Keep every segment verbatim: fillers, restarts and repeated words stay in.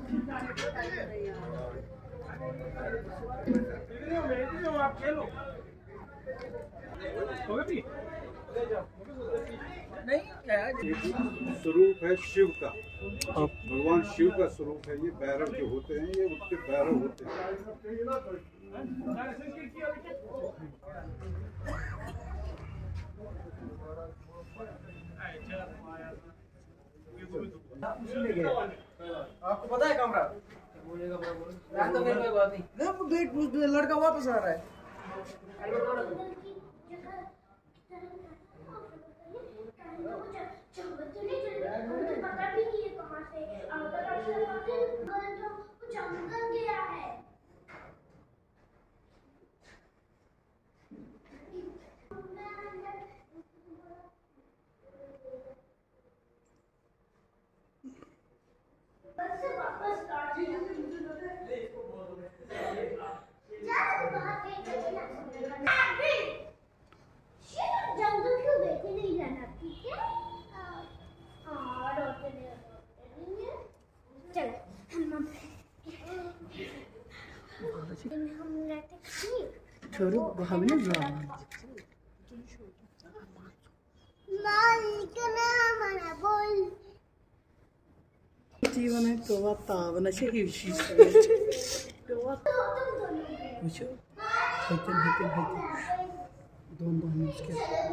स्वरूप है शिव का, भगवान शिव का स्वरूप है। ये भैरव जो होते हैं ये उनके भैरव होते हैं। आपको पता है कमरा? तो फिर कोई बात नहीं। लड़का वापस आ रहा है। Çocuk bu hamile mi? जीवन है कवा तावन अच्छे हिवशी से कवा मुझे होते होते होते दोन दोन मुझके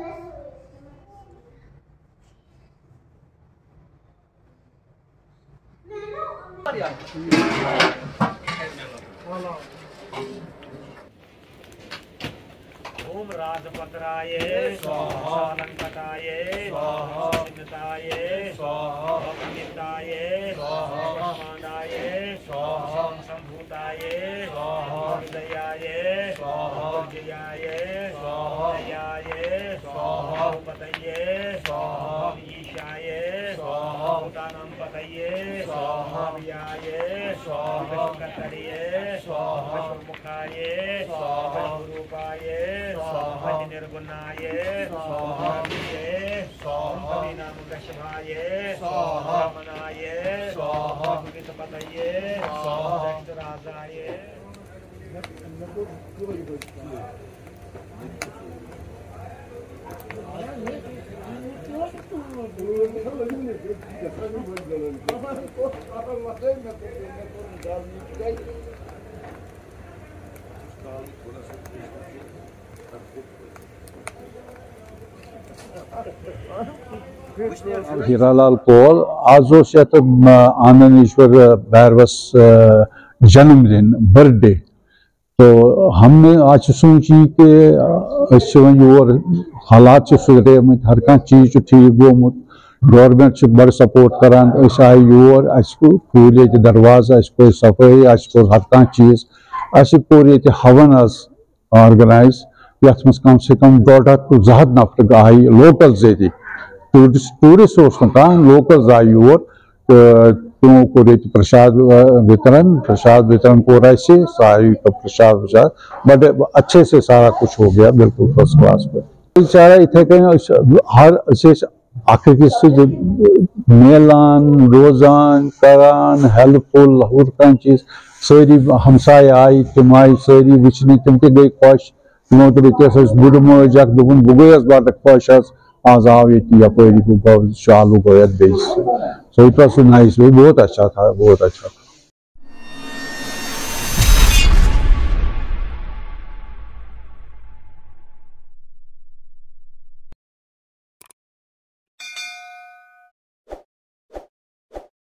ओम राजपत्राय स्वाहा, अलंकताय स्वाहा, चिन्ताय स्वाहा, अमृताय स्वाहा, ब्रह्मांडाय स्वाहा, संभूताय स्वाहा, हृदयाय स्वाहा, विजयाय स्वाहा, दयाय स्वाहा, पतये स्वाहा, ईशाय स्वाहा, भूतानां पतये स्वाहा, व्याय स्वाहा, कतरिये स्वाहा, मुखाय स्वाहा, रूपाय स्वाहा, निर्गुणाय स्वाहा, स्वाहा, नामदशभाय स्वाहा, मनाय स्वाहा, पतये स्वाहा, राजाय हीरालाल कौल आज आनंद ईश्वर भैरवस जन्मदिन बर्थडे। तो हमने आज सोची कि योर हालात सुधरे हर कह चीज ठीक गोमुत, गवर्नमेंट बड़ सपोर्ट करान। आए योर खोल ये दरवाजा, कोर सफाई, कोर हर कह चीज, कोर ये हवन ऑर्गनाइज यथ मज कम से कम डोड हथ तो जहत नफर आई लोकल ये टूरिस्ट टूरिस्ट लोकल आए योर। तमो कोर ये प्रसाद वितरण प्रसाद वितरण कोर सारी का प्रसाद प्रसाद बट अच्छे से सारा कुछ हो गया, बिल्कुल फर्स्ट क्लास पर। बेचारा इथे हर आखिर मेलान रोजान करान हेल्पफुल हर कह चीज सारी हमसाय आई तम आई सारी वचने तम ते गई खुश। तमो दोप बुढ़ मज दोपन बह गयस बड़ खुश आज आव ये यपरी Shalu go so it was nice, बहुत अच्छा था, बहुत अच्छा था।